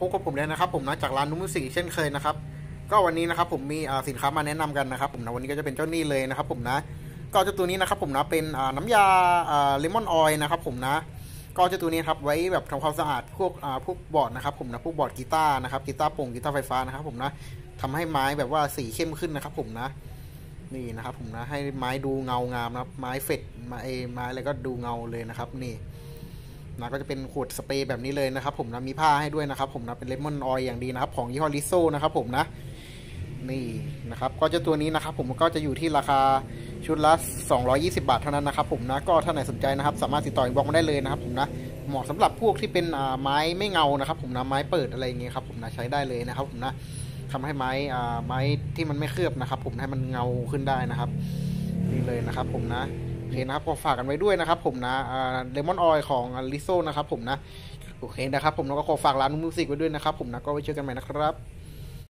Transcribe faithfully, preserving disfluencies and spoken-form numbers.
พบกับผมแล้วนะครับผมนะจากร้านนุ่มสิเช่นเคยนะครับก็วันนี้นะครับผมมีสินค้ามาแนะนำกันนะครับผมนะวันนี้ก็จะเป็นเจ้านี่เลยนะครับผมนะก็เจ้าตัวนี้นะครับผมนะเป็นน้ำยาเลมอนออยล์นะครับผมนะก็เจ้าตัวนี้ครับไว้แบบทำความสะอาดพวกพวกบอร์ดนะครับผมนะพวกบอร์ดกีตาร์นะครับกีตาร์โปร่งกีตาร์ไฟฟ้านะครับผมนะทำให้ไม้แบบว่าสีเข้มขึ้นนะครับผมนะนี่นะครับผมนะให้ไม้ดูเงางามนะครับไม้เฟดไม้ไม้อะไรก็ดูเงาเลยนะครับนี่นะก็จะเป็นขวดสเปรย์แบบนี้เลยนะครับผมนะมีผ้าให้ด้วยนะครับผมนะเป็นเลมอนออยล์อย่างดีนะครับของยี่ห้อลิโซนะครับผมนะนี่นะครับก็จะตัวนี้นะครับผมก็จะอยู่ที่ราคาชุดละสองร้อยยี่สิบบาทเท่านั้นนะครับผมนะก็ถ้าไหนสนใจนะครับสามารถติดต่ออินบ็อกซ์มาได้เลยนะครับผมนะเหมาะสำหรับพวกที่เป็นไม้ไม่เงานะครับผมนะไม้เปิดอะไรอย่างเงี้ยครับผมนะใช้ได้เลยนะครับผมนะทำให้ไม้ไม้ที่มันไม่เคลือบนะครับผมให้มันเงาขึ้นได้นะครับนี่เลยนะครับผมนะโอเคนะครับก็ฝากกันไว้ด้วยนะครับผมนะเลมอนออยล์ของลิโซนะครับผมนะโอเคนะครับผมแล้วก็ขอฝากร้านมิวสิกไว้ด้วยนะครับผมนะก็ไว้เจอกันใหม่นะครับ